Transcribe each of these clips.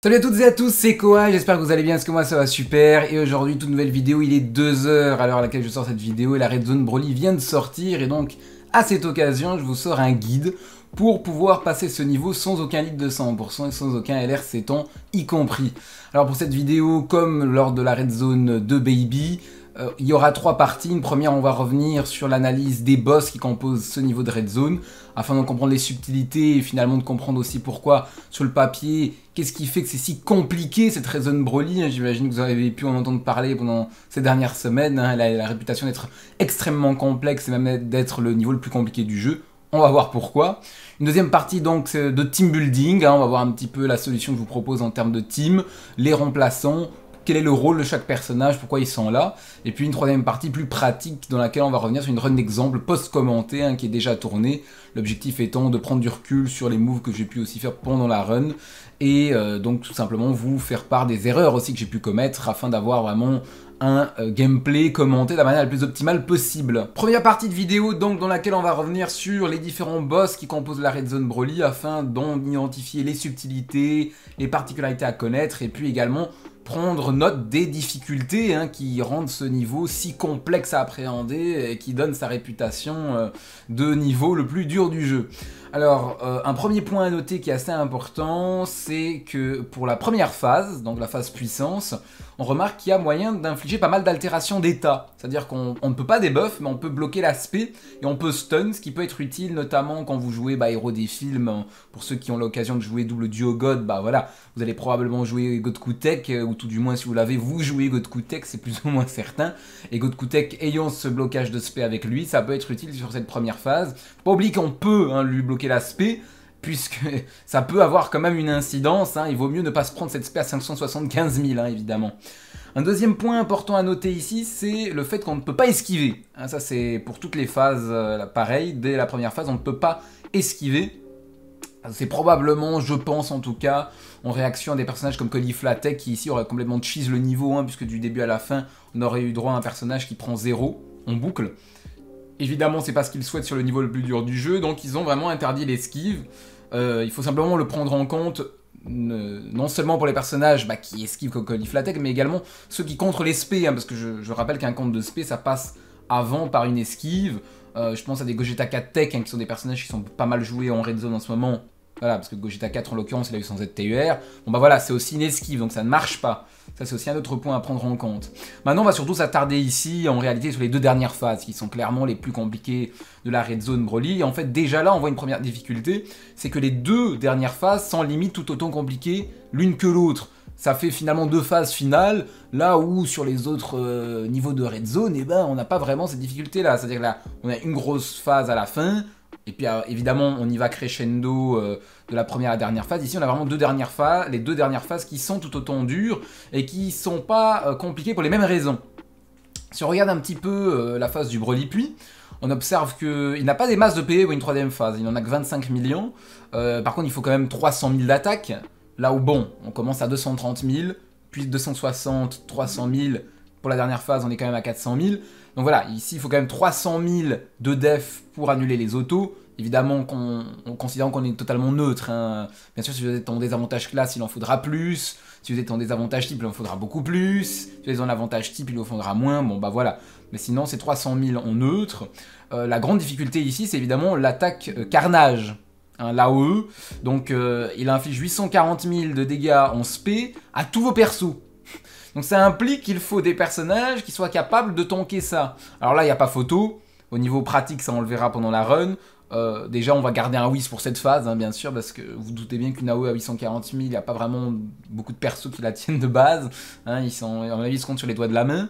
Salut à toutes et à tous, c'est Koa, j'espère que vous allez bien, parce que moi ça va super. Et aujourd'hui, toute nouvelle vidéo, il est 2 heures à l'heure à laquelle je sors cette vidéo et la Red Zone Broly vient de sortir. Et donc, à cette occasion, je vous sors un guide pour pouvoir passer ce niveau sans aucun lead de 100% et sans aucun LR temps y compris. Alors pour cette vidéo, comme lors de la Red Zone de Baby, il y aura 3 parties. Une première, on va revenir sur l'analyse des boss qui composent ce niveau de Red Zone, afin de comprendre les subtilités et finalement de comprendre aussi pourquoi, sur le papier, qu'est-ce qui fait que c'est si compliqué cette Red Zone Broly. J'imagine que vous avez pu en entendre parler pendant ces dernières semaines. Elle a la réputation d'être extrêmement complexe et même d'être le niveau le plus compliqué du jeu. On va voir pourquoi. Une deuxième partie donc de team building, on va voir un petit peu la solution que je vous propose en termes de team, les remplaçants, quel est le rôle de chaque personnage, pourquoi ils sont là. Et puis une troisième partie plus pratique dans laquelle on va revenir sur une run d'exemple post-commentée qui est déjà tournée. L'objectif étant de prendre du recul sur les moves que j'ai pu aussi faire pendant la run. Et donc tout simplement vous faire part des erreurs aussi que j'ai pu commettre afin d'avoir vraiment un gameplay commenté de la manière la plus optimale possible. Première partie de vidéo donc dans laquelle on va revenir sur les différents boss qui composent la Red Zone Broly afin d'en identifier les subtilités, les particularités à connaître et puis également prendre note des difficultés qui rendent ce niveau si complexe à appréhender et qui donne sa réputation de niveau le plus dur du jeu. Alors, un premier point à noter qui est assez important, c'est que pour la première phase, donc la phase puissance, on remarque qu'il y a moyen d'infliger pas mal d'altérations d'état. C'est-à-dire qu'on ne peut pas debuff, mais on peut bloquer l'aspect et on peut stun, ce qui peut être utile notamment quand vous jouez héros des films. Pour ceux qui ont l'occasion de jouer double duo God, voilà, vous allez probablement jouer God Kutek, ou tout du moins si vous l'avez, vous jouez God Kutek, c'est plus ou moins certain. Et God Kutek ayant ce blocage de spé avec lui, ça peut être utile sur cette première phase. Faut pas oublier qu'on peut lui bloquer l'aspect, puisque ça peut avoir quand même une incidence, il vaut mieux ne pas se prendre cette spé à 575 000, évidemment. Un deuxième point important à noter ici, c'est le fait qu'on ne peut pas esquiver. Ça c'est pour toutes les phases pareil, dès la première phase on ne peut pas esquiver. C'est probablement, je pense en tout cas, en réaction à des personnages comme Cauliflatek qui ici aurait complètement cheese le niveau, puisque du début à la fin on aurait eu droit à un personnage qui prend 0 en boucle. Évidemment, c'est pas ce qu'ils souhaitent sur le niveau le plus dur du jeu, donc ils ont vraiment interdit l'esquive. Il faut simplement le prendre en compte, non seulement pour les personnages qui esquivent comme Cauliflatek, mais également ceux qui contrent les spé, parce que je rappelle qu'un compte de spé, ça passe avant par une esquive. Je pense à des Gogeta 4 Tech, qui sont des personnages qui sont pas mal joués en Red Zone en ce moment. Voilà, parce que Gogeta 4 en l'occurrence, il a eu son ZTUR. Bon voilà, c'est aussi une esquive, donc ça ne marche pas. Ça c'est aussi un autre point à prendre en compte. Maintenant, on va surtout s'attarder ici, en réalité, sur les 2 dernières phases, qui sont clairement les plus compliquées de la Red Zone Broly. Et en fait, déjà là, on voit une première difficulté, c'est que les 2 dernières phases sont limite tout autant compliquées l'une que l'autre. Ça fait finalement 2 phases finales, là où sur les autres niveaux de Red Zone, on n'a pas vraiment cette difficulté-là. C'est-à-dire que là, on a une grosse phase à la fin, et puis évidemment, on y va crescendo de la première à la dernière phase. Ici, on a vraiment les 2 dernières phases qui sont tout autant dures et qui sont pas compliquées pour les mêmes raisons. Si on regarde un petit peu la phase du Broly Puits, on observe qu'il n'a pas des masses de PV pour une 3ème phase. Il n'en a que 25 millions. Par contre, il faut quand même 300 000 d'attaque. Là où, bon, on commence à 230 000, puis 260, 300 000. Pour la dernière phase, on est quand même à 400 000. Donc voilà, ici, il faut quand même 300 000 de def pour annuler les autos. Évidemment, considérant qu'on est totalement neutre. Bien sûr, si vous êtes en désavantage classe, il en faudra plus. Si vous êtes en désavantage type, il en faudra beaucoup plus. Si vous êtes en avantage type, il en faudra moins. Bon, voilà. Mais sinon, c'est 300 000 en neutre. La grande difficulté ici, c'est évidemment l'attaque Carnage. L'AOE. Donc, il inflige 840 000 de dégâts en spé à tous vos persos. Donc ça implique qu'il faut des personnages qui soient capables de tanker ça. Alors là, il n'y a pas photo. Au niveau pratique, ça on le verra pendant la run. Déjà, on va garder un whiz pour cette phase, bien sûr, parce que vous doutez bien qu'une AOE à 840 000, il n'y a pas vraiment beaucoup de persos qui la tiennent de base. À mon avis, ils se comptent sur les doigts de la main.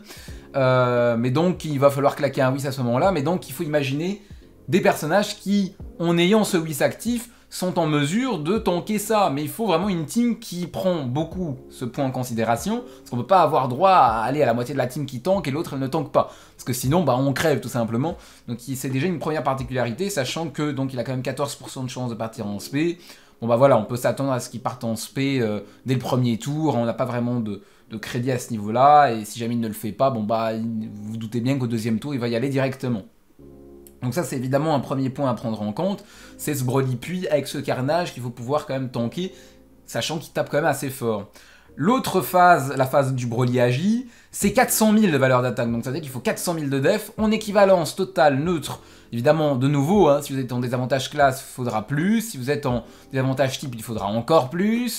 Mais donc, il va falloir claquer un whiz à ce moment-là. Mais donc, il faut imaginer des personnages qui, en ayant ce whiz actif, sont en mesure de tanker ça. Mais il faut vraiment une team qui prend beaucoup ce point en considération, parce qu'on ne peut pas avoir droit à aller à la moitié de la team qui tank et l'autre elle ne tank pas. Parce que sinon, on crève tout simplement. Donc c'est déjà une première particularité, sachant que donc il a quand même 14% de chance de partir en spé. Bon voilà, on peut s'attendre à ce qu'il parte en spé dès le premier tour, on n'a pas vraiment de crédit à ce niveau-là, et si jamais il ne le fait pas, vous doutez bien qu'au 2e tour, il va y aller directement. Donc ça c'est évidemment un premier point à prendre en compte, c'est ce Broly Puits avec ce Carnage qu'il faut pouvoir quand même tanker sachant qu'il tape quand même assez fort. L'autre phase, la phase du Broly Agi, c'est 400 000 de valeur d'attaque, donc ça veut dire qu'il faut 400 000 de def, en équivalence totale neutre, évidemment de nouveau, hein, si vous êtes en désavantage classe, il faudra plus, si vous êtes en désavantage type, il faudra encore plus,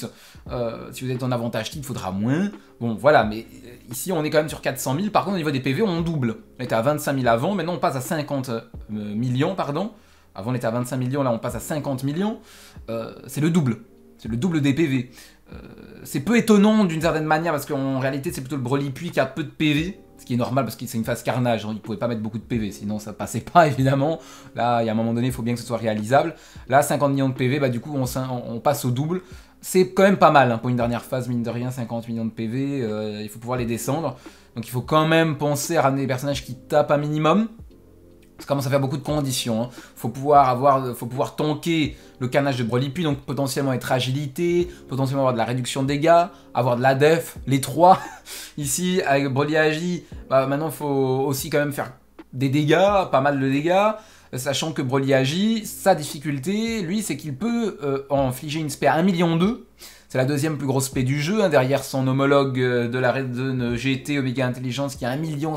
si vous êtes en avantage type, il faudra moins, bon voilà, mais ici on est quand même sur 400 000, par contre au niveau des PV on double, on était à 25 000 avant, maintenant on passe à 50 millions, pardon, avant on était à 25 millions, là on passe à 50 millions, c'est le double des PV. C'est peu étonnant d'une certaine manière parce qu'en réalité c'est plutôt le Broly Puits qui a peu de PV, ce qui est normal parce que c'est une phase carnage, hein, il pouvait pas mettre beaucoup de PV sinon ça passait pas évidemment. Là il y a un moment donné il faut bien que ce soit réalisable. Là 50 millions de PV, bah du coup on passe au double. C'est quand même pas mal hein, pour une dernière phase, mine de rien, 50 millions de PV, il faut pouvoir les descendre. Donc il faut quand même penser à ramener des personnages qui tapent un minimum. Ça commence à faire beaucoup de conditions. Hein. Faut pouvoir tanker le carnage de Broly Puits, donc potentiellement être agilité, potentiellement avoir de la réduction de dégâts, avoir de la def, les trois. Ici, avec Broly Agi, bah, maintenant il faut aussi quand même faire des dégâts, pas mal de dégâts, sachant que Broly Agi, sa difficulté, lui, c'est qu'il peut infliger une spé à 1,2 million. C'est la deuxième plus grosse spé du jeu, hein, derrière son homologue de la Red Zone GT Omega Intelligence qui a 1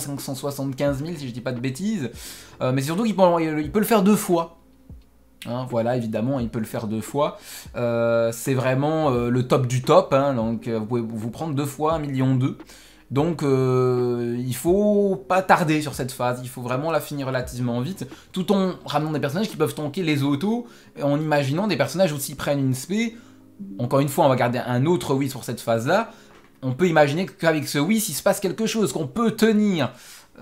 575 000 si je dis pas de bêtises. Mais surtout qu'il peut le faire 2 fois. Hein, voilà, évidemment, il peut le faire 2 fois. C'est vraiment le top du top, hein, donc vous pouvez vous prendre 2 fois 1,2 million. Donc il faut pas tarder sur cette phase, il faut vraiment la finir relativement vite, tout en ramenant des personnages qui peuvent tanker les autos, et en imaginant des personnages aussi prennent une spé. Encore une fois, on va garder un autre Whis pour cette phase-là. On peut imaginer qu'avec ce Whis, il se passe quelque chose, qu'on peut tenir.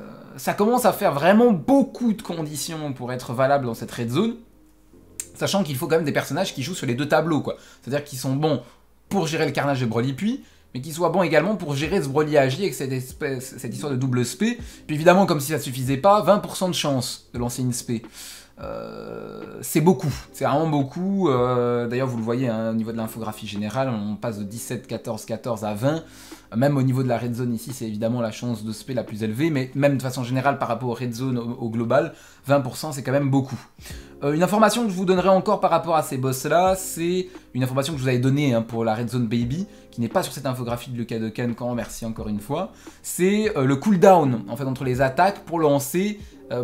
Ça commence à faire vraiment beaucoup de conditions pour être valable dans cette red zone. Sachant qu'il faut quand même des personnages qui jouent sur les deux tableaux, quoi. C'est-à-dire qu'ils sont bons pour gérer le carnage de Broly Puits, mais qui soient bons également pour gérer ce Broly Agi avec cette histoire de double spé. Puis évidemment, comme si ça suffisait pas, 20% de chance de lancer une spé. C'est beaucoup, c'est vraiment beaucoup. D'ailleurs, vous le voyez hein, au niveau de l'infographie générale, on passe de 17, 14, 14 à 20. Même au niveau de la red zone ici, c'est évidemment la chance de spé la plus élevée, mais même de façon générale par rapport aux red zone au global, 20% c'est quand même beaucoup. Une information que je vous donnerai encore par rapport à ces boss là, c'est une information que je vous avais donnée hein, pour la red zone baby, qui n'est pas sur cette infographie de Lucas de Kenkan, merci encore une fois. C'est le cooldown en fait entre les attaques pour lancer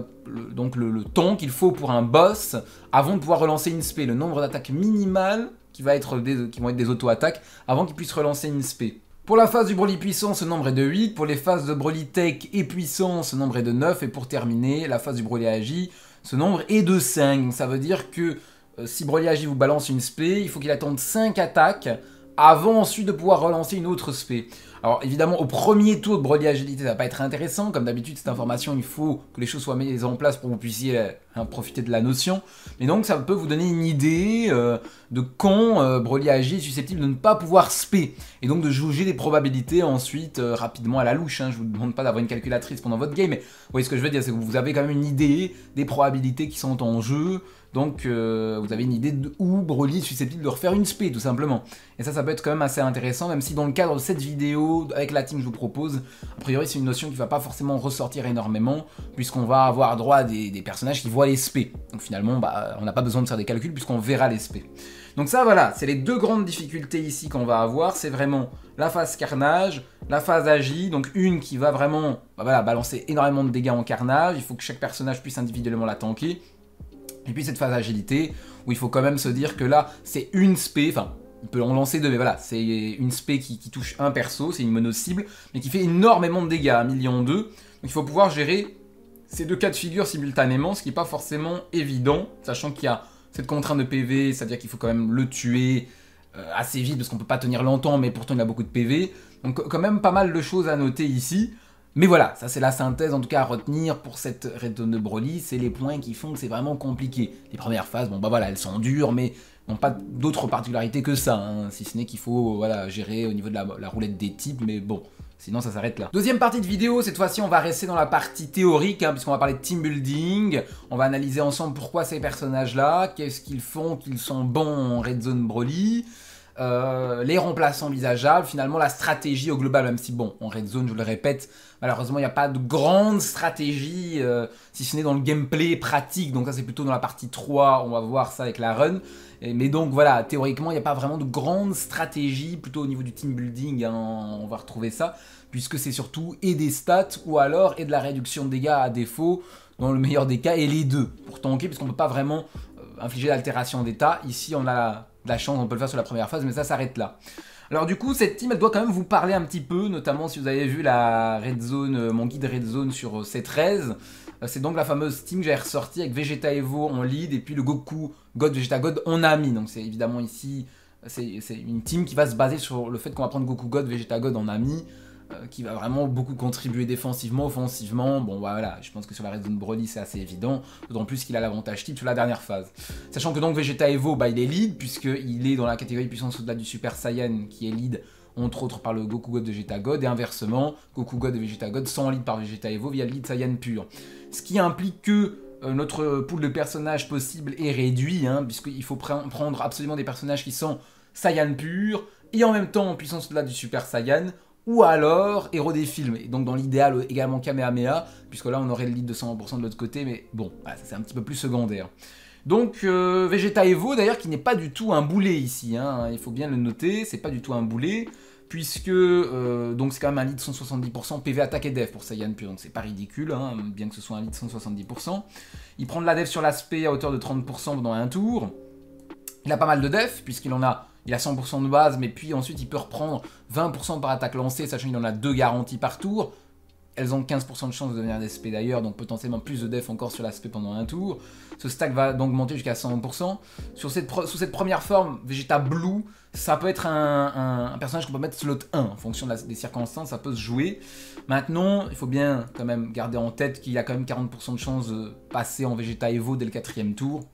donc le temps qu'il faut pour un boss avant de pouvoir relancer une spé, le nombre d'attaques minimales qui vont être des auto-attaques avant qu'il puisse relancer une spé. Pour la phase du Broly puissant, ce nombre est de 8, pour les phases de Broly Tech et puissant, ce nombre est de 9, et pour terminer, la phase du Broly Agi, ce nombre est de 5. Donc ça veut dire que si Broly Agi vous balance une spé, il faut qu'il attende 5 attaques avant ensuite de pouvoir relancer une autre spé. Alors évidemment au premier tour de Broly Agilité ça va pas être intéressant, comme d'habitude cette information il faut que les choses soient mises en place pour que vous puissiez profiter de la notion, mais donc ça peut vous donner une idée de quand Broly Agi est susceptible de ne pas pouvoir spé, et donc de jauger des probabilités ensuite rapidement à la louche, hein. Je vous demande pas d'avoir une calculatrice pendant votre game, mais vous voyez ce que je veux dire, c'est que vous avez quand même une idée des probabilités qui sont en jeu, donc vous avez une idée de où Broly est susceptible de refaire une spé tout simplement. Et ça peut être quand même assez intéressant, même si dans le cadre de cette vidéo, avec la team que je vous propose, a priori c'est une notion qui va pas forcément ressortir énormément, puisqu'on va avoir droit à des personnages qui voient les spé. Donc finalement, bah, on n'a pas besoin de faire des calculs puisqu'on verra les spé. Donc ça voilà, c'est les deux grandes difficultés ici qu'on va avoir, c'est vraiment la phase carnage, la phase agi, donc une qui va vraiment balancer énormément de dégâts en carnage, il faut que chaque personnage puisse individuellement la tanker. Et puis cette phase agilité, où il faut quand même se dire que là, c'est une spé, enfin, on peut en lancer deux, mais voilà, c'est une spé qui touche un perso, c'est une mono-cible, mais qui fait énormément de dégâts, 1,2 million. Donc il faut pouvoir gérer ces deux cas de figure simultanément, ce qui n'est pas forcément évident, sachant qu'il y a cette contrainte de PV, c'est-à-dire qu'il faut quand même le tuer assez vite, parce qu'on peut pas tenir longtemps, mais pourtant il a beaucoup de PV. Donc quand même pas mal de choses à noter ici. Mais voilà, ça c'est la synthèse en tout cas à retenir pour cette red zone de Broly, c'est les points qui font que c'est vraiment compliqué. Les premières phases, bon bah voilà, elles sont dures, mais n'ont pas d'autres particularités que ça, hein, si ce n'est qu'il faut voilà, gérer au niveau de la roulette des types, mais bon, sinon ça s'arrête là. Deuxième partie de vidéo, cette fois-ci on va rester dans la partie théorique, hein, puisqu'on va parler de team building, on va analyser ensemble pourquoi ces personnages-là, qu'est-ce qu'ils font, qu'ils sont bons en red zone Broly. les remplaçants envisageables, finalement la stratégie au global, même si bon, en red zone, je le répète, malheureusement il n'y a pas de grande stratégie, si ce n'est dans le gameplay pratique, donc ça c'est plutôt dans la partie 3, on va voir ça avec la run, mais donc voilà, théoriquement il n'y a pas vraiment de grande stratégie, plutôt au niveau du team building, hein, on va retrouver ça, puisque c'est surtout et des stats, ou alors et de la réduction de dégâts à défaut, dans le meilleur des cas, et les deux, pour tanker, puisqu'on ne peut pas vraiment infliger d'altération d'état, ici on a la chance, on peut le faire sur la première phase, mais ça s'arrête là. Alors du coup, cette team, elle doit quand même vous parler un petit peu, notamment si vous avez vu la Red Zone, mon guide Red Zone sur C13. C'est donc la fameuse team que j'ai ressortie avec Vegeta Evo en lead et puis le Goku God, Vegeta God en ami. Donc c'est évidemment ici, c'est une team qui va se baser sur le fait qu'on va prendre Goku God, Vegeta God en ami, qui va vraiment beaucoup contribuer défensivement, offensivement. Bon voilà, je pense que sur la Red Zone Broly c'est assez évident, d'autant plus qu'il a l'avantage type sur la dernière phase. Sachant que donc Vegeta Evo, bah, il est lead, puisqu'il est dans la catégorie puissance au-delà du Super Saiyan, qui est lead entre autres par le Goku God de Vegeta God, et inversement, Goku God et Vegeta God sont lead par Vegeta Evo via le lead Saiyan pur. Ce qui implique que notre pool de personnages possibles est réduit, hein, puisqu'il faut prendre absolument des personnages qui sont Saiyan pur, et en même temps en puissance au-delà du Super Saiyan, ou alors héros des films, et donc dans l'idéal également Kamehameha, puisque là on aurait le lead de 100% de l'autre côté, mais bon, voilà, ça c'est un petit peu plus secondaire. Donc Vegeta Evo d'ailleurs qui n'est pas du tout un boulet ici, hein, il faut bien le noter, c'est pas du tout un boulet, puisque donc c'est quand même un lead 170% PV attaque et def pour Saiyan pur, donc c'est pas ridicule, hein, bien que ce soit un lead 170%. Il prend de la def sur l'aspect à hauteur de 30% pendant un tour. Il a pas mal de def, puisqu'il en a, il a 100% de base, mais puis ensuite il peut reprendre 20% par attaque lancée, sachant qu'il en a 2 garanties par tour. Elles ont 15% de chance de devenir des SP d'ailleurs, donc potentiellement plus de def encore sur l'aspect pendant un tour. Ce stack va donc monter jusqu'à 100%. Sous cette première forme, Vegeta Blue, ça peut être un personnage qu'on peut mettre slot 1, en fonction des circonstances, ça peut se jouer. Maintenant, il faut bien quand même garder en tête qu'il y a quand même 40% de chance de passer en Vegeta Evo dès le 4ème tour.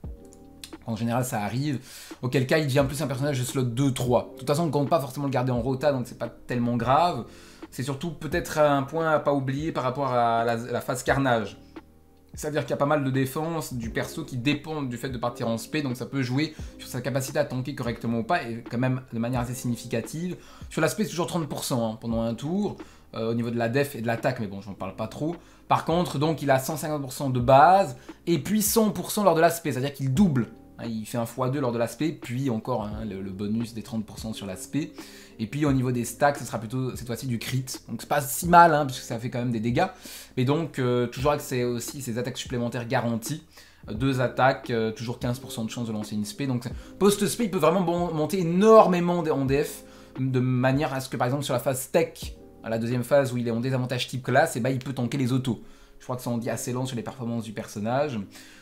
En général, ça arrive. Auquel cas, il devient plus un personnage de slot 2-3. De toute façon, on ne compte pas forcément le garder en rota, donc c'est pas tellement grave. C'est surtout peut-être un point à pas oublier par rapport à la phase carnage. C'est-à-dire qu'il y a pas mal de défense du perso qui dépendent du fait de partir en spé, donc ça peut jouer sur sa capacité à tanker correctement ou pas, et quand même de manière assez significative. Sur l'aspect, c'est toujours 30% hein, pendant un tour, au niveau de la def et de l'attaque, mais bon, j'en parle pas trop. Par contre, donc, il a 150% de base, et puis 100% lors de l'aspect, c'est-à-dire qu'il double. Il fait un x2 lors de l'aspect, puis encore hein, le bonus des 30% sur l'aspect. Et puis au niveau des stacks, ce sera plutôt cette fois-ci du crit. Donc c'est pas si mal, hein, puisque ça fait quand même des dégâts. Mais donc toujours avec aussi ces attaques supplémentaires garanties. 2 attaques, toujours 15% de chance de lancer une spé. Donc post-spé, il peut vraiment monter énormément en def, de manière à ce que par exemple sur la phase tech, à la deuxième phase où il est en désavantage type classe, et bah, il peut tanker les autos. Je crois que ça en dit assez long sur les performances du personnage.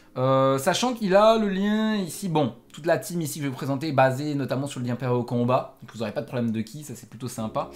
Sachant qu'il a le lien ici, bon, toute la team ici que je vais vous présenter est basée notamment sur le lien pair au combat, donc vous n'aurez pas de problème de ki, ça c'est plutôt sympa.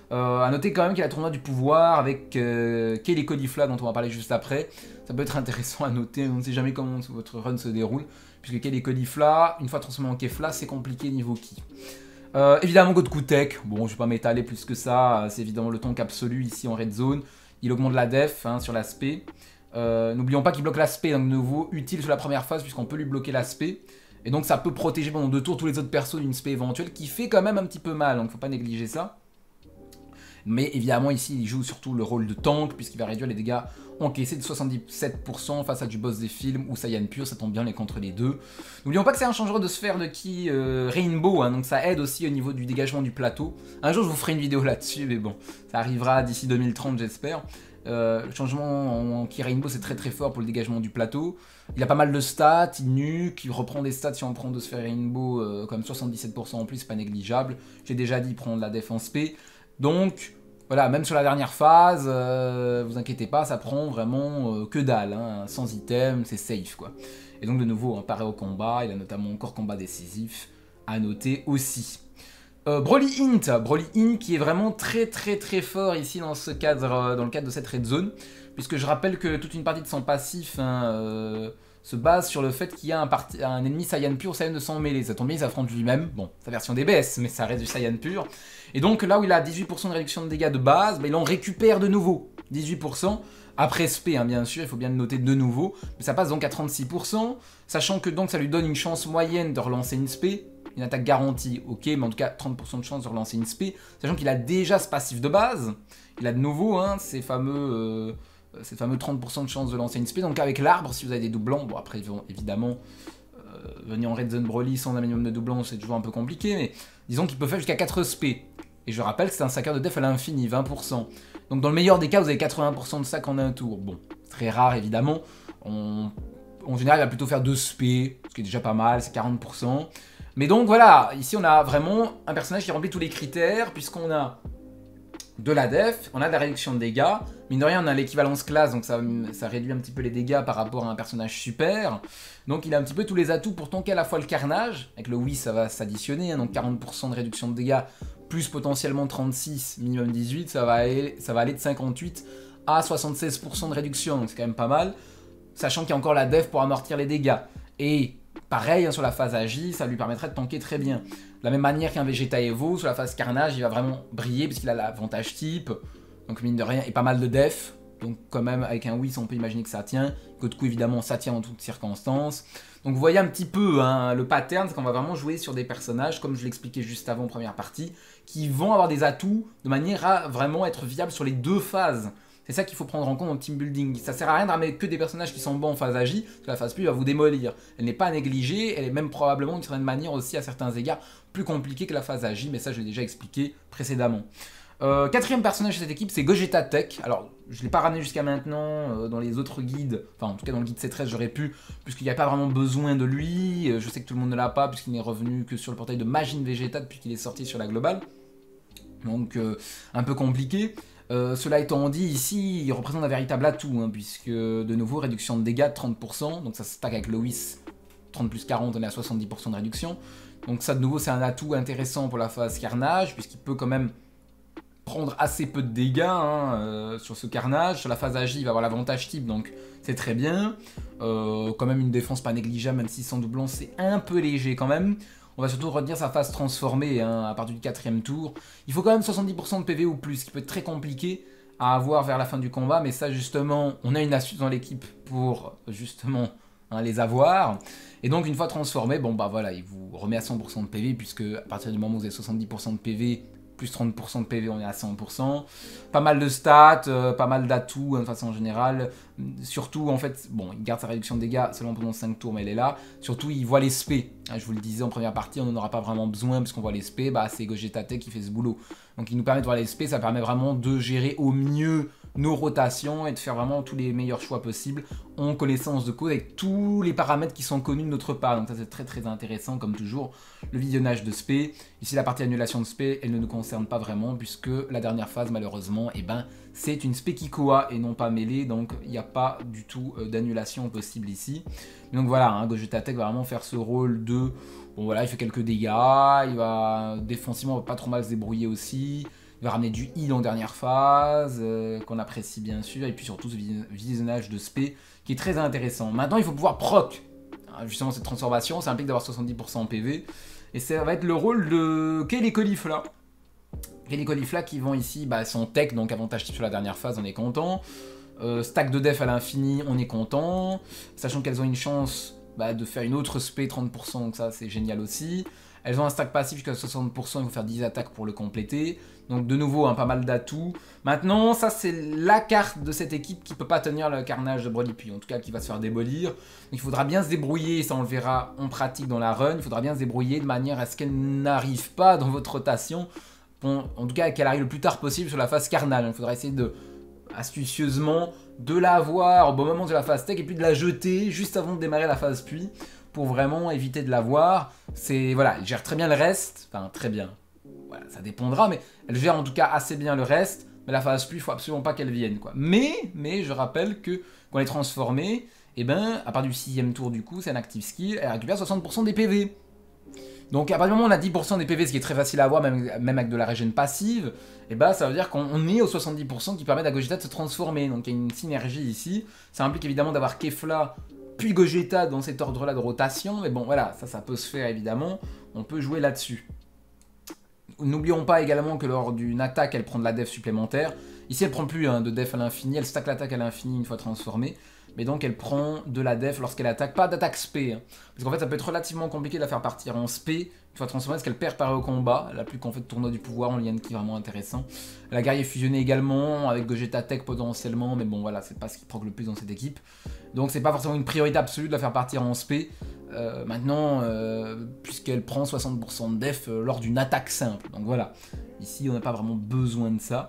A noter quand même qu'il a le tournoi du pouvoir avec Kelly Caulifla dont on va parler juste après, ça peut être intéressant à noter, on ne sait jamais comment votre run se déroule, puisque Kelly Caulifla, une fois transformé en Kefla, c'est compliqué niveau ki. Évidemment Goku Tech, bon je vais pas m'étaler plus que ça, c'est évidemment le tank absolu ici en red zone, il augmente la def hein, sur l'aspect. N'oublions pas qu'il bloque l'aspect, donc de nouveau utile sur la première phase puisqu'on peut lui bloquer l'aspect. Et donc ça peut protéger pendant 2 tours tous les autres persos d'une spé éventuelle qui fait quand même un petit peu mal, donc faut pas négliger ça. Mais évidemment ici il joue surtout le rôle de tank puisqu'il va réduire les dégâts encaissés de 77% face à du boss des films ou Saiyan pur, ça tombe bien les contre les deux. N'oublions pas que c'est un changeur de sphère de ki Rainbow, hein, donc ça aide aussi au niveau du dégagement du plateau. Un jour je vous ferai une vidéo là-dessus, mais bon, ça arrivera d'ici 2030 j'espère. Le changement en Ki Rainbow c'est très fort pour le dégagement du plateau. Il a pas mal de stats, il nuke, il reprend des stats si on prend 2 sphères Rainbow, comme 77% en plus, c'est pas négligeable. J'ai déjà dit prendre la défense P. Donc voilà, même sur la dernière phase, vous inquiétez pas, ça prend vraiment que dalle, hein, sans item, c'est safe quoi. Et donc de nouveau, pareil au combat, il a notamment encore combat décisif à noter aussi. Broly Int qui est vraiment très fort ici dans le cadre de cette red zone, puisque je rappelle que toute une partie de son passif hein, se base sur le fait qu'il y a un ennemi Saiyan pur, Saiyan de sang mêlé. Ça tombe bien, il s'affronte lui-même, bon, sa version DBS, mais ça reste du Saiyan pur. Et donc là où il a 18% de réduction de dégâts de base, bah, il en récupère de nouveau 18%. Après SP, hein, bien sûr, il faut bien le noter de nouveau, mais ça passe donc à 36%, sachant que donc ça lui donne une chance moyenne de relancer une SP, une attaque garantie, ok, mais en tout cas 30% de chance de relancer une spé, sachant qu'il a déjà ce passif de base, il a de nouveau hein, ces fameux 30% de chance de lancer une spé, donc avec l'arbre, si vous avez des doublons, bon après évidemment, venir en Red Zone Broly sans un minimum de doublons, c'est toujours un peu compliqué, mais disons qu'il peut faire jusqu'à 4 spé, et je rappelle que c'est un stacker de def à l'infini, 20%, donc dans le meilleur des cas, vous avez 80% de sac en un tour, bon, très rare évidemment, en général, il va plutôt faire 2 spé, ce qui est déjà pas mal, c'est 40%. Mais donc voilà, ici on a vraiment un personnage qui remplit tous les critères, puisqu'on a de la def, on a de la réduction de dégâts. Mine de rien, on a l'équivalence classe, donc ça réduit un petit peu les dégâts par rapport à un personnage super. Donc il a un petit peu tous les atouts pour tanker à la fois le carnage. Avec le oui, ça va s'additionner, hein, donc 40% de réduction de dégâts, plus potentiellement 36, minimum 18, ça va aller de 58 à 76% de réduction, donc c'est quand même pas mal. Sachant qu'il y a encore la def pour amortir les dégâts. Et pareil, hein, sur la phase Agi, ça lui permettrait de tanker très bien. De la même manière qu'un Vegeta Evo, sur la phase Carnage, il va vraiment briller, puisqu'il a l'avantage type, donc mine de rien, et pas mal de def. Donc quand même, avec un Whis, on peut imaginer que ça tient. Coup, évidemment, ça tient en toutes circonstances. Donc vous voyez un petit peu hein, le pattern, c'est qu'on va vraiment jouer sur des personnages, comme je l'expliquais juste avant en première partie, qui vont avoir des atouts de manière à vraiment être viables sur les deux phases. C'est ça qu'il faut prendre en compte en team building. Ça sert à rien de ramener que des personnages qui sont bons en phase Agi, parce que la phase Pluie va vous démolir. Elle n'est pas négligée, elle est même probablement d'une certaine manière aussi à certains égards plus compliquée que la phase Agi, mais ça je l'ai déjà expliqué précédemment. Quatrième personnage de cette équipe, c'est Gogeta Tech. Alors, je ne l'ai pas ramené jusqu'à maintenant dans les autres guides, enfin en tout cas dans le guide C13 j'aurais pu, puisqu'il n'y a pas vraiment besoin de lui. Je sais que tout le monde ne l'a pas, puisqu'il n'est revenu que sur le portail de Majin Vegeta depuis qu'il est sorti sur la globale. Donc, un peu compliqué. Cela étant dit, ici, il représente un véritable atout, hein, puisque, de nouveau, réduction de dégâts de 30%, donc ça se stack avec Lois, 30 plus 40, on est à 70% de réduction. Donc ça, de nouveau, c'est un atout intéressant pour la phase Carnage, puisqu'il peut quand même prendre assez peu de dégâts hein, sur ce Carnage. Sur la phase Agi, il va avoir l'avantage type, donc c'est très bien. Quand même une défense pas négligeable, même si sans doublon, c'est un peu léger quand même. On va surtout retenir sa phase transformée hein, à partir du 4ème tour. Il faut quand même 70% de PV ou plus, ce qui peut être très compliqué à avoir vers la fin du combat. Mais ça justement, on a une astuce dans l'équipe pour justement hein, les avoir. Et donc une fois transformé, bon bah voilà, il vous remet à 100% de PV, puisque à partir du moment où vous avez 70% de PV, plus 30% de PV, on est à 100%. Pas mal de stats, pas mal d'atouts hein, de façon générale. Surtout, en fait, bon, il garde sa réduction de dégâts seulement pendant 5 tours, mais elle est là. Surtout, il voit les spé. Je vous le disais en première partie, on n'en aura pas vraiment besoin, puisqu'on voit les spé, bah, c'est Gogeta Tech qui fait ce boulot. Donc il nous permet de voir les spé, ça permet vraiment de gérer au mieux nos rotations et de faire vraiment tous les meilleurs choix possibles en connaissance de cause avec tous les paramètres qui sont connus de notre part. Donc ça c'est très très intéressant comme toujours. Le visionnage de spé, ici la partie annulation de spé, elle ne nous concerne pas vraiment puisque la dernière phase malheureusement, eh ben, c'est une spé Kikoa et non pas mêlée, donc il n'y a pas du tout d'annulation possible ici. Donc voilà, hein, Gogeta Tech va vraiment faire ce rôle de... Bon voilà, il fait quelques dégâts, il va défensivement pas trop mal se débrouiller aussi. Il va ramener du heal en dernière phase, qu'on apprécie bien sûr, et puis surtout ce visionnage de spé qui est très intéressant. Maintenant, il faut pouvoir proc. Justement, cette transformation, ça implique d'avoir 70% en PV. Et ça va être le rôle de Kelly Caulifla. Kelly Caulifla qui vont ici, bah, son tech, donc avantage type sur la dernière phase, on est content. Stack de def à l'infini, on est content. Sachant qu'elles ont une chance bah, de faire une autre spé 30%, donc ça c'est génial aussi. Elles ont un stack passif jusqu'à 60%, il faut faire 10 attaques pour le compléter. Donc de nouveau, hein, pas mal d'atouts. Maintenant, ça c'est la carte de cette équipe qui peut pas tenir le carnage de Broly, puis en tout cas qui va se faire démolir. Donc il faudra bien se débrouiller, ça on le verra en pratique dans la run, il faudra bien se débrouiller de manière à ce qu'elle n'arrive pas dans votre rotation. Bon, en tout cas qu'elle arrive le plus tard possible sur la phase carnage. Il faudra essayer de, astucieusement, de la voir au bon moment de la phase tech et puis de la jeter juste avant de démarrer la phase pluie, pour vraiment éviter de la voir. C'est voilà, elle gère très bien le reste, enfin très bien, voilà, ça dépendra, mais elle gère en tout cas assez bien le reste, mais la phase pluie, il faut absolument pas qu'elle vienne, quoi. Mais je rappelle que quand elle est transformée, et ben, à part du 6ème tour du coup, c'est un active skill, elle récupère 60% des PV. Donc à partir du moment où on a 10% des PV, ce qui est très facile à avoir, même avec de la régène passive, et ben ça veut dire qu'on est aux 70% qui permettent à Gogeta de se transformer. Donc il y a une synergie ici, ça implique évidemment d'avoir Kefla puis Gogeta dans cet ordre-là de rotation, mais bon voilà, ça peut se faire évidemment, on peut jouer là-dessus. N'oublions pas également que lors d'une attaque, elle prend de la def supplémentaire. Ici, elle prend plus hein, de def à l'infini, elle stack l'attaque à l'infini une fois transformée. mais donc elle prend de la def lorsqu'elle attaque, pas d'attaque spé, hein. Parce qu'en fait ça peut être relativement compliqué de la faire partir en spé, une fois transformée, parce qu'elle perd pareil au combat, elle a plus qu'en fait tournoi du pouvoir en lien qui est vraiment intéressant. La guerrier fusionné également, avec Gogeta Tech potentiellement, mais bon voilà, c'est pas ce qui proc le plus dans cette équipe. Donc c'est pas forcément une priorité absolue de la faire partir en spé. Maintenant, puisqu'elle prend 60% de def lors d'une attaque simple, donc voilà, ici on n'a pas vraiment besoin de ça.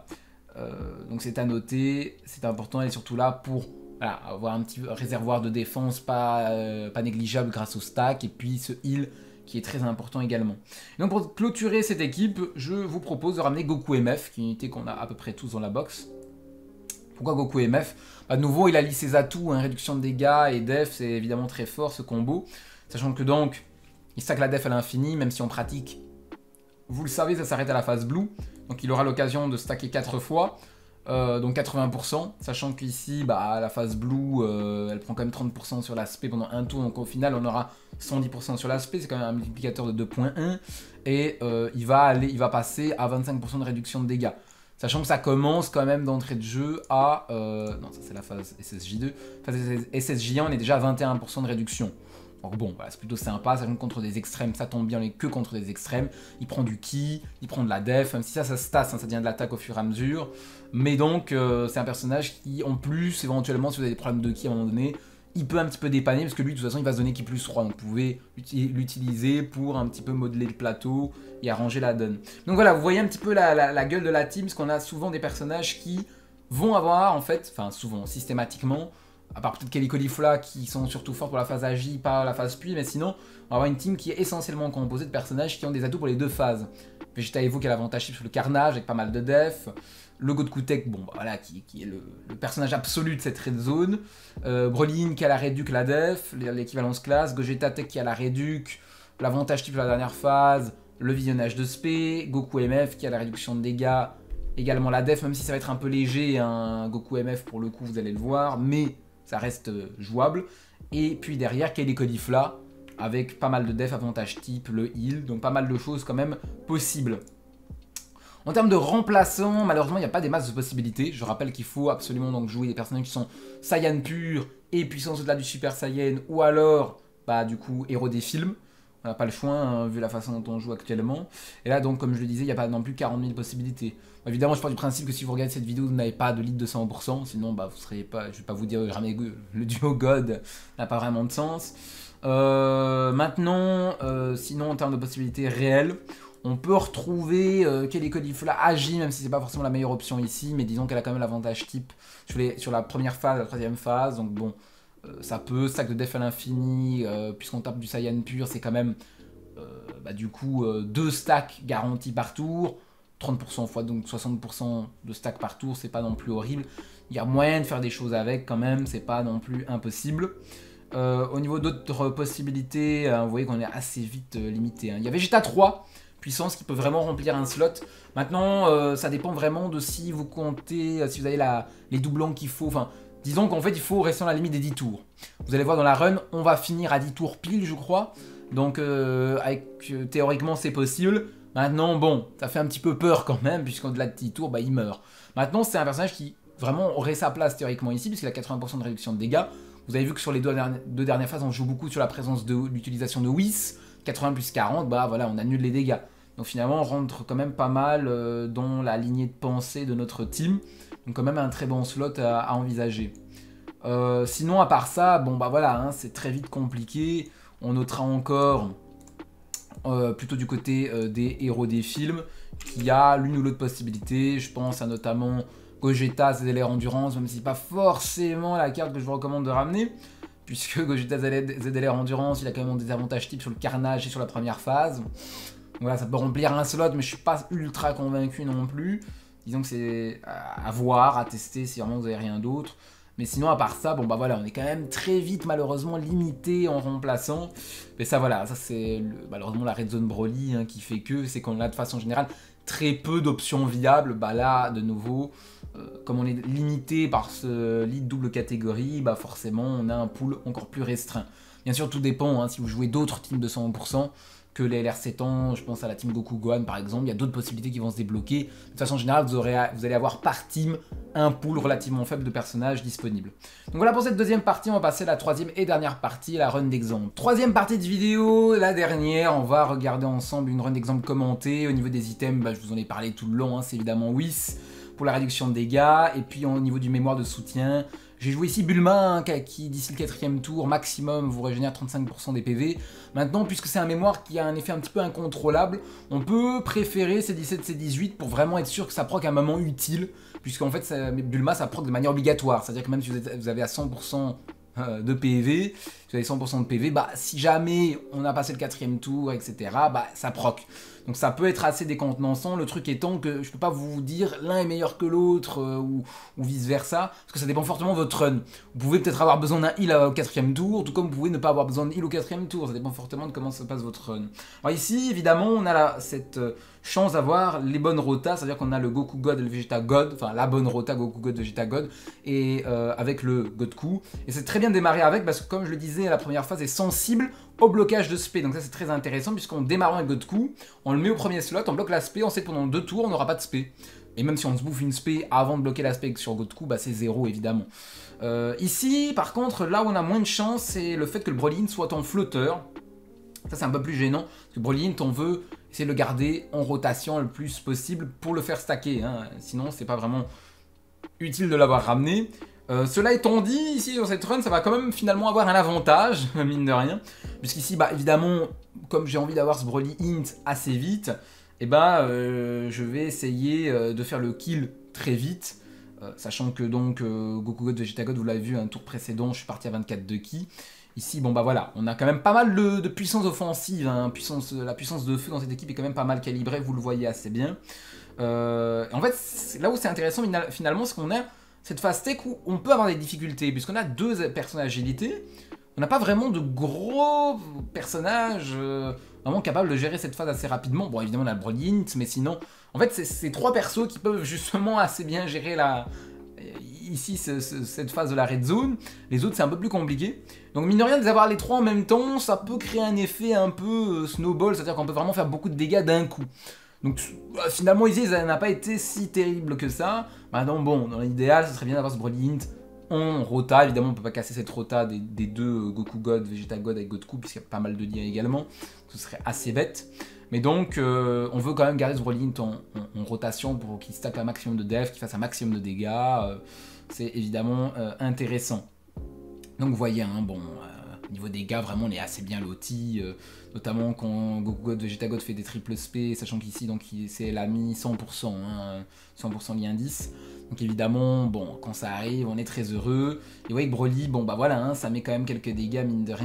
Donc c'est à noter, c'est important, elle est surtout là pour voilà, avoir un petit réservoir de défense pas négligeable grâce au stack, et puis ce heal qui est très important également. Donc pour clôturer cette équipe, je vous propose de ramener Goku MF, qui est une unité qu'on a à peu près tous dans la box. Pourquoi Goku MF? De nouveau, il allie ses atouts, hein, réduction de dégâts et def, c'est évidemment très fort ce combo. Sachant que donc, il stack la def à l'infini, même si on pratique, vous le savez, ça s'arrête à la phase blue. Donc il aura l'occasion de stacker 4 fois, donc 80%. Sachant qu'ici, bah, la phase blue, elle prend quand même 30% sur l'aspect pendant un tour. Donc au final, on aura 110% sur l'aspect, c'est quand même un multiplicateur de 2.1. Et il va passer à 25% de réduction de dégâts. Sachant que ça commence quand même d'entrée de jeu à... non, ça c'est la phase SSJ2. Phase SSJ1, on est déjà à 21% de réduction. Donc bon, voilà, c'est plutôt sympa, sachant que contre des extrêmes, ça tombe bien, on est que contre des extrêmes. Il prend du ki, il prend de la def, même si ça se tasse, hein, ça devient de l'attaque au fur et à mesure. Mais donc, c'est un personnage qui, en plus, éventuellement, si vous avez des problèmes de ki à un moment donné, il peut un petit peu dépanner, parce que lui, de toute façon, il va se donner ki plus 3. Donc vous pouvez l'utiliser pour un petit peu modeler le plateau et arranger la donne. Donc voilà, vous voyez un petit peu la gueule de la team, parce qu'on a souvent des personnages qui vont avoir, en fait, enfin souvent, systématiquement, à part peut-être Calicolifola qui sont surtout forts pour la phase Agi, pas la phase Pluie, mais sinon, on va avoir une team qui est essentiellement composée de personnages qui ont des atouts pour les deux phases. Vegeta Evo qui a l'avantage sur le carnage avec pas mal de def. Le Goku Tech, bon, bah, voilà, qui est le personnage absolu de cette red zone. Broly qui a la réduc, la def, l'équivalence classe. Gogeta Tech qui a la réduc, l'avantage type de la dernière phase, le visionnage de spé. Goku MF qui a la réduction de dégâts, également la def, même si ça va être un peu léger, hein, Goku MF pour le coup, vous allez le voir, mais ça reste jouable. Et puis derrière, Calicolifola, avec pas mal de def, avantage type, le heal, donc pas mal de choses quand même possibles. En termes de remplaçants, malheureusement, il n'y a pas des masses de possibilités. Je rappelle qu'il faut absolument donc jouer des personnages qui sont Saiyan pur et puissance au-delà du Super Saiyan, ou alors, bah du coup, héros des films. On n'a pas le choix, hein, vu la façon dont on joue actuellement. Et là, donc, comme je le disais, il n'y a pas non plus 40 000 possibilités. Évidemment, je pars du principe que si vous regardez cette vidéo, vous n'avez pas de lead de 100%, sinon, bah, vous serez pas, je ne vais pas vous dire jamais le duo God n'a pas vraiment de sens. Maintenant, sinon, en termes de possibilités réelles, on peut retrouver Calicolifola Agi, même si c'est pas forcément la meilleure option ici, mais disons qu'elle a quand même l'avantage type sur la première phase, la troisième phase, donc bon, ça peut, stack de def à l'infini, puisqu'on tape du Saiyan pur, c'est quand même, bah, du coup, 2 stacks garantis par tour, 30% fois donc 60% de stack par tour, c'est pas non plus horrible, il y a moyen de faire des choses avec quand même, c'est pas non plus impossible. Au niveau d'autres possibilités, vous voyez qu'on est assez vite limité, hein. Il y a Vegeta 3, puissance qui peut vraiment remplir un slot. Maintenant, ça dépend vraiment de si vous comptez, si vous avez les doublons qu'il faut. Enfin, disons qu'en fait, il faut rester dans la limite des 10 tours. Vous allez voir dans la run, on va finir à 10 tours pile, je crois. Donc, théoriquement, c'est possible. Maintenant, bon, ça fait un petit peu peur quand même, puisqu'au-delà de 10 tours, bah, il meurt. Maintenant, c'est un personnage qui vraiment aurait sa place théoriquement ici, puisqu'il a 80% de réduction de dégâts. Vous avez vu que sur les deux dernières phases, on joue beaucoup sur la présence de l'utilisation de Whis. 80 plus 40, bah voilà, on annule les dégâts. Donc finalement, on rentre quand même pas mal dans la lignée de pensée de notre team. Donc quand même un très bon slot à envisager. Sinon, à part ça, bon bah voilà, hein, c'est très vite compliqué. On notera encore, plutôt du côté des héros des films, qu'il y a l'une ou l'autre possibilité. Je pense à notamment Gogeta, ZLR Endurance, même si c'est pas forcément la carte que je vous recommande de ramener. Puisque Gogeta ZLR Endurance, il a quand même des avantages types sur le carnage et sur la première phase. Voilà, ça peut remplir un slot, mais je suis pas ultra convaincu non plus. Disons que c'est à voir, à tester si vraiment vous avez rien d'autre. Mais sinon, à part ça, bon bah voilà, on est quand même très vite malheureusement limité en remplaçant. Mais ça voilà, ça c'est malheureusement la red zone Broly, hein, qui fait que c'est qu'on a de façon générale très peu d'options viables. Bah là, de nouveau, comme on est limité par ce lead double catégorie, bah forcément on a un pool encore plus restreint. Bien sûr, tout dépend, hein, si vous jouez d'autres teams de 100%, que les LR7 ans, je pense à la team Goku Gohan par exemple, il y a d'autres possibilités qui vont se débloquer. De toute façon générale, vous allez avoir par team un pool relativement faible de personnages disponibles. Donc voilà pour cette deuxième partie, on va passer à la troisième et dernière partie, la run d'exemple. Troisième partie de vidéo, la dernière, on va regarder ensemble une run d'exemple commentée. Au niveau des items, je vous en ai parlé tout le long, c'est évidemment Whis pour la réduction de dégâts, et puis au niveau du mémoire de soutien, j'ai joué ici Bulma, qui d'ici le 4ème tour, maximum, vous régénère 35% des PV. Maintenant, puisque c'est un mémoire qui a un effet un petit peu incontrôlable, on peut préférer C17, C18 pour vraiment être sûr que ça proc à un moment utile, puisqu'en fait, Bulma, ça proc de manière obligatoire. C'est-à-dire que même si vous avez à 100% de PV, si vous avez 100% de PV, si jamais on a passé le 4ème tour, etc., ça proc. Donc ça peut être assez décontenançant, le truc étant que je peux pas vous dire l'un est meilleur que l'autre ou vice versa, parce que ça dépend fortement de votre run. Vous pouvez peut-être avoir besoin d'un heal au 4ème tour, tout comme vous pouvez ne pas avoir besoin de heal au 4ème tour, ça dépend fortement de comment se passe votre run. Alors ici, évidemment, on a cette chance d'avoir les bonnes rotas, c'est-à-dire qu'on a le Goku God et le Vegeta God, enfin la bonne rota Goku God, Vegeta God, et avec le God Coup. Et c'est très bien de démarrer avec, parce que comme je le disais, la première phase est sensible au blocage de spé, donc ça c'est très intéressant puisqu'on démarre avec God Coup, on le met au premier slot, on bloque la spé, on sait que pendant 2 tours on n'aura pas de spé. Et même si on se bouffe une spé avant de bloquer la spé sur God Coup, c'est 0 évidemment. Ici par contre, là où on a moins de chance, c'est le fait que le Broly soit en flotteur. Ça c'est un peu plus gênant, parce que Broly on veut essayer de le garder en rotation le plus possible pour le faire stacker, sinon c'est pas vraiment utile de l'avoir ramené. Cela étant dit, ici dans cette run, ça va quand même finalement avoir un avantage, mine de rien. Puisqu'ici, évidemment, comme j'ai envie d'avoir ce Broly int assez vite, je vais essayer de faire le kill très vite. Sachant que donc Goku God, Vegeta God, vous l'avez vu, un tour précédent, je suis parti à 24 de ki. Ici, voilà, on a quand même pas mal de puissance offensive, la puissance de feu dans cette équipe est quand même pas mal calibrée, vous le voyez assez bien. En fait, là où c'est intéressant finalement, c'est qu'on a cette phase tech où on peut avoir des difficultés, puisqu'on a 2 personnages agilité, on n'a pas vraiment de gros personnages vraiment capables de gérer cette phase assez rapidement. Bon, évidemment, on a le Broly int, mais sinon, en fait, c'est 3 persos qui peuvent justement assez bien gérer ici cette phase de la red zone. Les autres c'est un peu plus compliqué, donc mine de rien de les avoir les 3 en même temps, ça peut créer un effet un peu snowball, c'est à dire qu'on peut vraiment faire beaucoup de dégâts d'un coup. Donc finalement ici ça n'a pas été si terrible que ça. Maintenant bon, dans l'idéal ce serait bien d'avoir ce Broly int en rota, évidemment on peut pas casser cette rota des 2 Goku God, Vegeta God avec God Coup, puisqu'il y a pas mal de liens également, ce serait assez bête. Mais donc, on veut quand même garder ce Broly int en rotation pour qu'il stack un maximum de def, qu'il fasse un maximum de dégâts. C'est évidemment intéressant. Donc, vous voyez, au niveau des dégâts, vraiment, on est assez bien loti. Notamment quand Goku God, Vegeta God fait des triple spé, sachant qu'ici, c'est la mi 100%, 100% lien 10. Donc évidemment, quand ça arrive, on est très heureux. Et ouais, avec Broly, voilà, ça met quand même quelques dégâts, mine de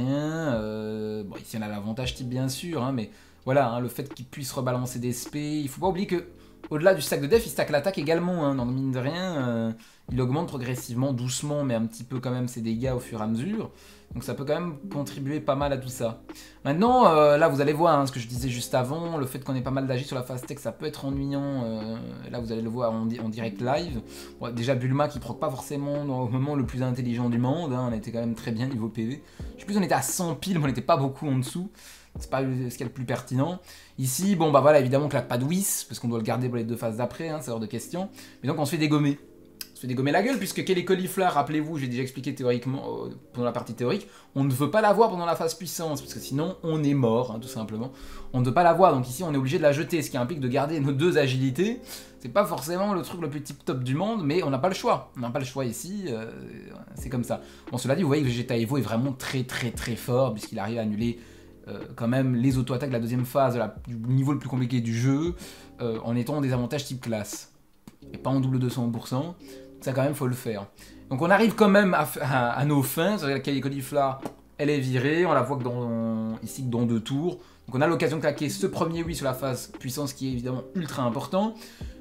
rien. Ici, on a l'avantage type, bien sûr, mais... Voilà, le fait qu'il puisse rebalancer des spé, il faut pas oublier que au-delà du stack de def, il stack l'attaque également, donc mine de rien, il augmente progressivement, doucement, mais un petit peu quand même ses dégâts au fur et à mesure, donc ça peut quand même contribuer pas mal à tout ça. Maintenant, là vous allez voir, ce que je disais juste avant, le fait qu'on ait pas mal d'agi sur la phase tech, ça peut être ennuyant, là vous allez le voir en direct live. Déjà Bulma qui proc pas forcément au moment le plus intelligent du monde, on était quand même très bien niveau PV, je sais plus, on était à 100 piles, mais on n'était pas beaucoup en dessous. C'est pas ce qu'il y a le plus pertinent. Ici, voilà, évidemment, claque pas de Whis, parce qu'on doit le garder pour les 2 phases d'après, c'est hors de question. Mais donc, on se fait dégommer. On se fait dégommer la gueule, puisque Kelly Cauliflower, rappelez-vous, j'ai déjà expliqué théoriquement, pendant la partie théorique, on ne veut pas l'avoir pendant la phase puissance, parce que sinon, on est mort, tout simplement. On ne veut pas l'avoir, donc ici, on est obligé de la jeter, ce qui implique de garder nos 2 agilités. C'est pas forcément le truc le plus tip-top du monde, mais on n'a pas le choix. On n'a pas le choix ici, c'est comme ça. Bon, cela dit, vous voyez que Vegeta Evo est vraiment très très très fort, puisqu'il arrive à annuler quand même les auto-attaques de la deuxième phase, du niveau le plus compliqué du jeu, en étant en désavantage type classe. Et pas en double 200%, ça quand même faut le faire. Donc on arrive quand même à nos fins, c'est-à-dire que la Cauliflower, elle est virée, on la voit que ici que dans 2 tours. Donc on a l'occasion de claquer ce premier oui sur la phase puissance qui est évidemment ultra important.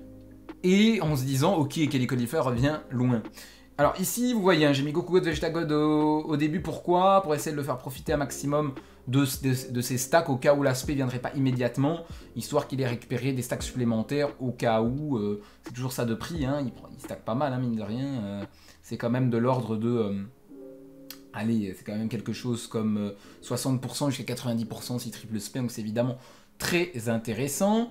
Et en se disant, ok, Kelly Cauliflower revient loin. Alors ici, vous voyez, j'ai mis Goku God, Vegeta God au début, pourquoi? Pour essayer de le faire profiter un maximum de ses stacks au cas où l'aspect ne viendrait pas immédiatement, histoire qu'il ait récupéré des stacks supplémentaires au cas où, c'est toujours ça de prix, il stack pas mal, mine de rien, c'est quand même de l'ordre de allez, c'est quand même quelque chose comme 60% jusqu'à 90% si triple spé, donc c'est évidemment très intéressant.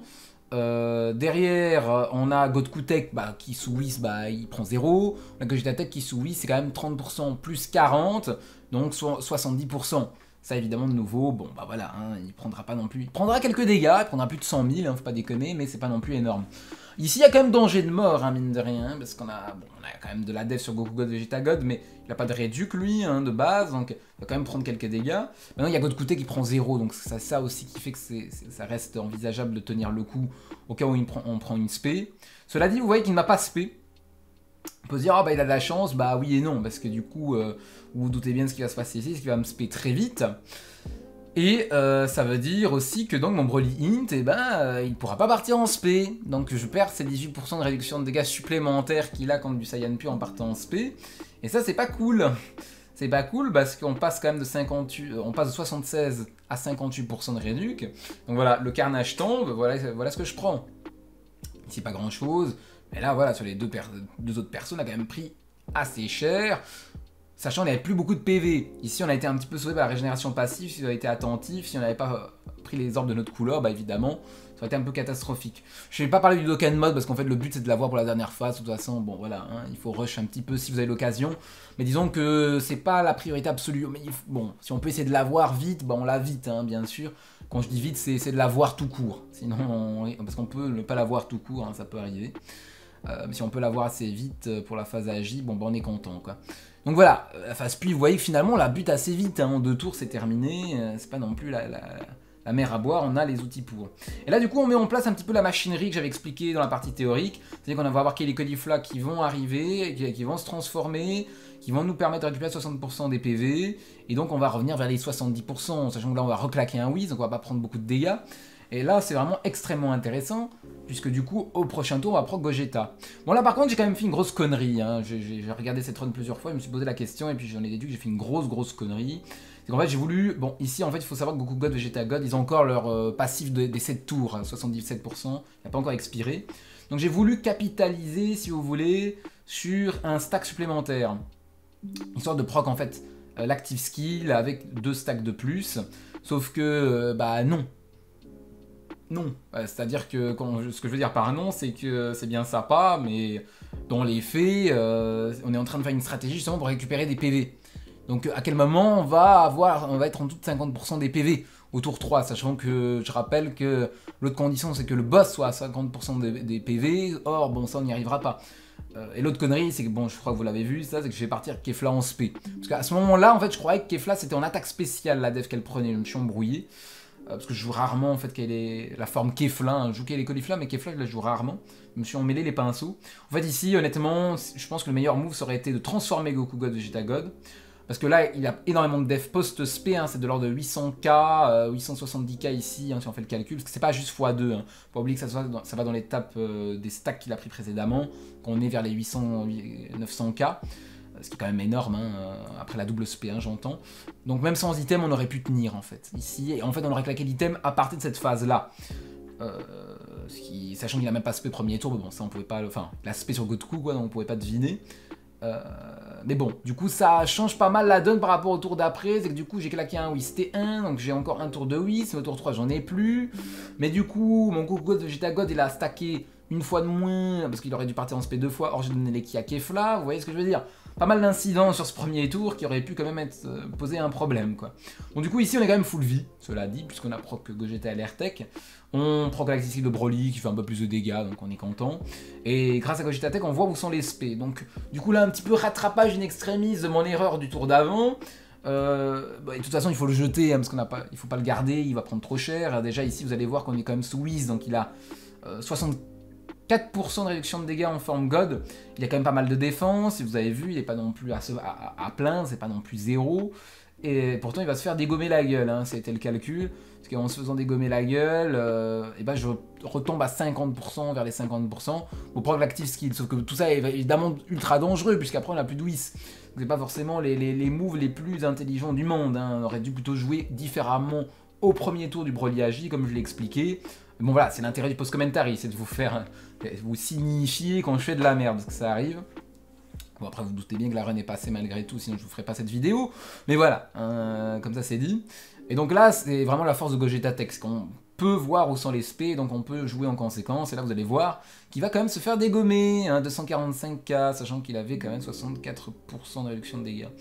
Derrière, on a Godkutek qui sous Whis, il prend 0. On a Gogeta qui sous Whis, c'est quand même 30% plus 40, donc 70%. Ça évidemment de nouveau, bon voilà, hein, il prendra pas non plus, il prendra quelques dégâts, il prendra plus de 100 000, hein, faut pas déconner, mais c'est pas non plus énorme. Ici il y a quand même danger de mort, hein, mine de rien, parce qu'on a, on a quand même de la def sur Goku God, Vegeta God, mais il n'a pas de réduc lui, hein, de base, donc il va quand même prendre quelques dégâts. Maintenant il y a Godkute qui prend 0, donc c'est ça aussi qui fait que ça reste envisageable de tenir le coup au cas où on prend une spé. Cela dit, vous voyez qu'il n'a pas spé. On peut se dire, il a de la chance, oui et non, parce que du coup, vous vous doutez bien de ce qui va se passer ici, c'est qu'il va me spé très vite. Et ça veut dire aussi que donc mon Broly Int, il pourra pas partir en spé. Donc je perds ces 18% de réduction de dégâts supplémentaires qu'il a contre du Saiyan pur en partant en spé. Et ça c'est pas cool. C'est pas cool parce qu'on passe quand même de 58, on passe de 76 à 58% de réduc. Donc voilà, le carnage tombe, voilà ce que je prends. Ici pas grand chose. Mais là voilà, sur les deux autres persos, on a quand même pris assez cher. Sachant qu'on n'avait plus beaucoup de PV. Ici, on a été un petit peu sauvé par la régénération passive. Si on avait été attentif, si on n'avait pas pris les orbes de notre couleur, évidemment, ça aurait été un peu catastrophique. Je ne vais pas parler du Dokkan Mode parce qu'en fait, le but c'est de l'avoir pour la dernière phase. De toute façon, voilà, hein, il faut rush un petit peu si vous avez l'occasion. Mais disons que c'est pas la priorité absolue. Mais bon, si on peut essayer de l'avoir vite, on l'a vite, hein, bien sûr. Quand je dis vite, c'est de l'avoir tout court. Sinon, parce qu'on peut ne pas l'avoir tout court, hein, ça peut arriver. Mais si on peut l'avoir assez vite pour la phase AJ, on est content, quoi. Donc voilà, la phase pluie, vous voyez que finalement on la bute assez vite, hein, en 2 tours c'est terminé, c'est pas non plus la mer à boire, on a les outils pour. Et là du coup on met en place un petit peu la machinerie que j'avais expliqué dans la partie théorique, c'est-à-dire qu'on va avoir les Caulifla qui vont arriver, qui vont se transformer, qui vont nous permettre de récupérer 60% des PV, et donc on va revenir vers les 70%, sachant que là on va reclaquer un Whis, donc on va pas prendre beaucoup de dégâts. Et là, c'est vraiment extrêmement intéressant, puisque du coup, au prochain tour, on va prendre Gogeta. Bon, là, par contre, j'ai quand même fait une grosse connerie. Hein. J'ai regardé cette run plusieurs fois, je me suis posé la question, et puis j'en ai déduit que j'ai fait une grosse connerie. C'est qu'en fait, j'ai voulu... Bon, ici, en fait, il faut savoir que Goku God, Vegeta God, ils ont encore leur passif des 7 tours, hein, 77%. Il n'a pas encore expiré. Donc, j'ai voulu capitaliser, si vous voulez, sur un stack supplémentaire. Histoire de proc, en fait, l'active skill avec 2 stacks de plus. Sauf que, non. Non, c'est-à-dire que ce que je veux dire par non, c'est que c'est bien sympa, mais dans les faits, on est en train de faire une stratégie justement pour récupérer des PV. Donc à quel moment on va être en dessous de 50% des PV au tour 3, sachant que je rappelle que l'autre condition c'est que le boss soit à 50% des PV, or bon ça on n'y arrivera pas. Et l'autre connerie c'est que bon je crois que vous l'avez vu, ça c'est que je vais partir Kefla en spé. Parce qu'à ce moment-là en fait je croyais que Kefla c'était en attaque spéciale la def qu'elle prenait, je me suis embrouillé. Parce que je joue rarement en fait qu'elle est la forme Kefla, hein. Je joue les Caulifla mais Kefla je la joue rarement, je me suis emmêlé les pinceaux. En fait ici honnêtement je pense que le meilleur move ça aurait été de transformer Goku God Vegeta God, parce que là il a énormément de def post-spé, hein. C'est de l'ordre de 800k, 870k ici, hein, si on fait le calcul, parce que c'est pas juste x2, hein. Faut pas oublier que ça va dans l'étape des stacks qu'il a pris précédemment, qu'on est vers les 900k. Ce qui est quand même énorme, hein, après la double spé, hein, j'entends. Donc même sans item, on aurait pu tenir, en fait. Ici, et en fait, on aurait claqué l'item à partir de cette phase-là. Sachant qu'il n'a même pas spé premier tour, mais bon, ça, on pouvait pas... Enfin, il a spé sur Goku, quoi, donc on pouvait pas deviner. Mais bon, du coup, ça change pas mal la donne par rapport au tour d'après. C'est que du coup, j'ai claqué un Whis T1, donc j'ai encore un tour de Whis, mais au tour 3, j'en ai plus. Mais du coup, mon Goku God Vegeta God, il a stacké une fois de moins, parce qu'il aurait dû partir en spé 2 fois, or j'ai donné les ki à Kefla, vous voyez ce que je veux dire? Pas mal d'incidents sur ce premier tour qui auraient pu quand même poser un problème, quoi. Bon, du coup, ici, on est quand même full vie, cela dit, puisqu'on a proc Gogeta LR Tech. On proc l'active de Broly qui fait un peu plus de dégâts, donc on est content. Et grâce à Gogeta Tech, on voit où sont les spés. Donc, du coup, là, un petit peu rattrapage in extremis de mon erreur du tour d'avant. Et de toute façon, il faut le jeter, hein, parce il faut pas le garder, il va prendre trop cher. Déjà, ici, vous allez voir qu'on est quand même sous Whis, donc il a 64% de réduction de dégâts en forme God. Il y a quand même pas mal de défense, si vous avez vu, il n'est pas non plus à plein, c'est pas non plus 0. Et pourtant il va se faire dégommer la gueule, hein, c'était le calcul. Parce qu'en se faisant dégommer la gueule, je retombe à 50% vers les 50% au proc l'active skill. Sauf que tout ça est évidemment ultra dangereux, puisqu'après on n'a plus de Whis. C'est pas forcément les moves les plus intelligents du monde, hein. On aurait dû plutôt jouer différemment au premier tour du Broly AJ, comme je l'ai expliqué. Bon voilà, c'est l'intérêt du post-commentary, c'est de vous signifier quand je fais de la merde, parce que ça arrive. Bon, après, vous vous doutez bien que la run est passée malgré tout, sinon je vous ferai pas cette vidéo. Mais voilà, comme ça c'est dit. Et donc là, c'est vraiment la force de Gogeta Tech, qu'on peut voir où sont les spés, donc on peut jouer en conséquence. Et là, vous allez voir qu'il va quand même se faire dégommer, 245k, sachant qu'il avait quand même 64% de réduction de dégâts.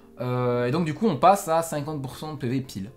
Et donc du coup, on passe à 50% de PV pile.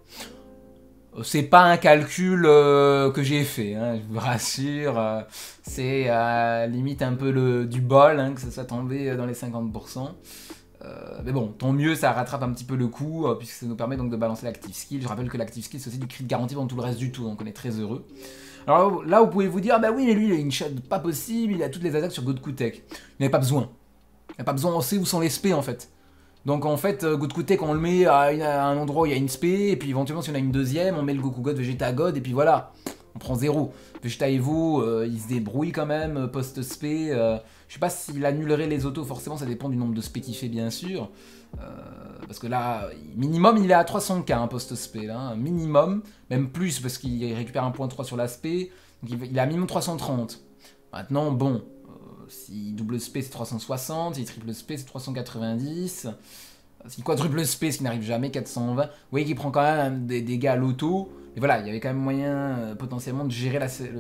C'est pas un calcul que j'ai fait, hein, je vous rassure. C'est limite un peu du bol, hein, que ça soit tombé dans les 50%. Mais bon, tant mieux, ça rattrape un petit peu le coup, puisque ça nous permet donc de balancer l'active skill. Je rappelle que l'active skill, c'est aussi du crit garanti pendant tout le reste du tour, donc on est très heureux. Alors là, vous pouvez vous dire, ah bah oui, mais lui, il a une shot pas possible, il a toutes les attaques sur Goku Tech. Il n'y avait pas besoin. Il n'y a pas besoin, on sait où sont les spés, en fait. Donc en fait, Goku Tech, on le met à un endroit où il y a une spé, et puis éventuellement, si on a une deuxième, on met le Goku God, Vegeta God, et puis voilà. On prend 0. Vegeta Evo, il se débrouille quand même, post-spé. Je sais pas s'il annulerait les autos, forcément, ça dépend du nombre de spé qu'il fait, bien sûr. Parce que là, minimum, il est à 300k, hein, post-spé, là, hein, minimum. Même plus, parce qu'il récupère 1.3 sur l'aspect. Donc il a minimum 330. Maintenant, bon, si double spé, c'est 360. Si triple spé, c'est 390. Si quadruple spé, ce qui n'arrive jamais, 420. Vous voyez qu'il prend quand même des dégâts à l'auto. Et voilà, il y avait quand même moyen potentiellement de gérer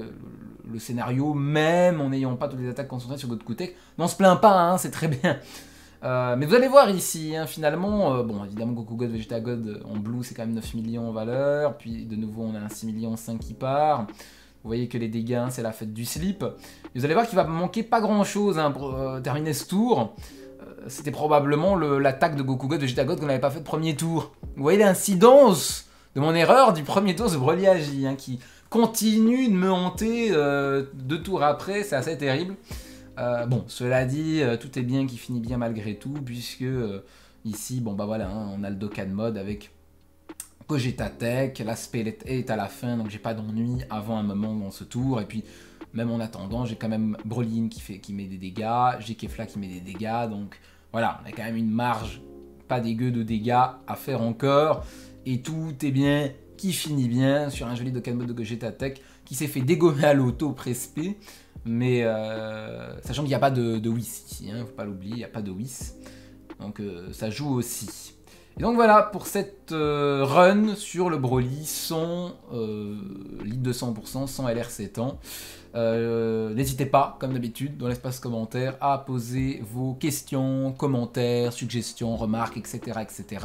le scénario, même en n'ayant pas toutes les attaques concentrées sur Goku Tech. Mais on se plaint pas, hein, c'est très bien. Mais vous allez voir ici, hein, finalement, bon, évidemment, Goku God, Vegeta God en blue, c'est quand même 9 millions en valeur. Puis de nouveau, on a un 6 millions 5 qui part. Vous voyez que les dégâts, hein, c'est la fête du slip. Et vous allez voir qu'il va manquer pas grand chose, hein, pour terminer ce tour. C'était probablement l'attaque de Goku God, Vegeta God qu'on n'avait pas fait de premier tour. Vous voyez l'incidence de mon erreur du premier tour de Broly Agi, hein, qui continue de me hanter 2 tours après, c'est assez terrible. Bon, cela dit, tout est bien qui finit bien malgré tout, puisque ici, bon bah voilà, hein, on a le Dokkan mode avec Gogeta Tech, l'aspect est à la fin, donc j'ai pas d'ennui avant un moment dans ce tour, et puis même en attendant, j'ai quand même Broly qui met des dégâts, j'ai Kefla qui met des dégâts, donc voilà, on a quand même une marge pas dégueu de dégâts à faire encore, et tout est bien qui finit bien sur un joli Dokkan mode de Gogeta Tech qui s'est fait dégommer à l'auto pré-spé, mais sachant qu'il n'y a pas de Whis ici, hein, faut pas l'oublier, il n'y a pas de Whis, donc ça joue aussi. Et donc voilà pour cette run sur le Broly sans lead de 100%, sans LR 7 ans. N'hésitez pas, comme d'habitude, dans l'espace commentaire, à poser vos questions, commentaires, suggestions, remarques, etc. etc.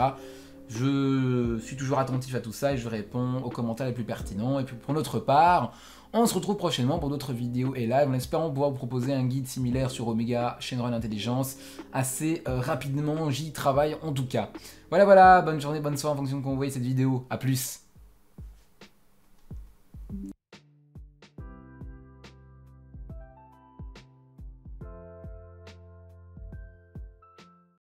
Je suis toujours attentif à tout ça et je réponds aux commentaires les plus pertinents. Et puis pour notre part, on se retrouve prochainement pour d'autres vidéos et live en espérant pouvoir vous proposer un guide similaire sur Omega Shenron Intelligence assez rapidement. J'y travaille en tout cas. Voilà, bonne journée, bonne soirée en fonction de quand vous voyez cette vidéo. A plus.